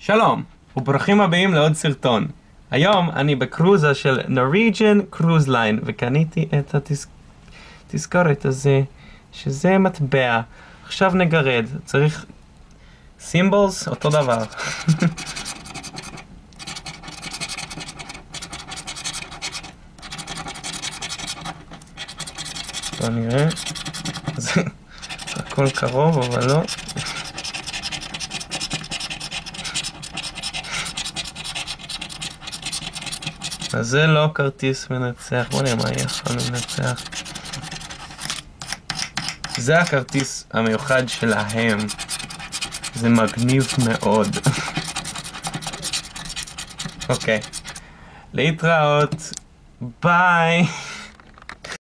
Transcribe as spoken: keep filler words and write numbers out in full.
שלום, וברוכים הבאים לעוד סרטון. היום אני בקרוזה של Norwegian Cruise Line, וקניתי את התזכורת הזה, שזה מטבע. עכשיו נגרד, צריך סימבולס, אותו דבר. בוא נראה. זה הכל קרוב, אבל לא. אז זה לא כרטיס מנצח. בוא נראה מה יהיה יכול לנצח. זה הכרטיס המיוחד שלהם. זה מגניב מאוד. אוקיי. להתראות. ביי.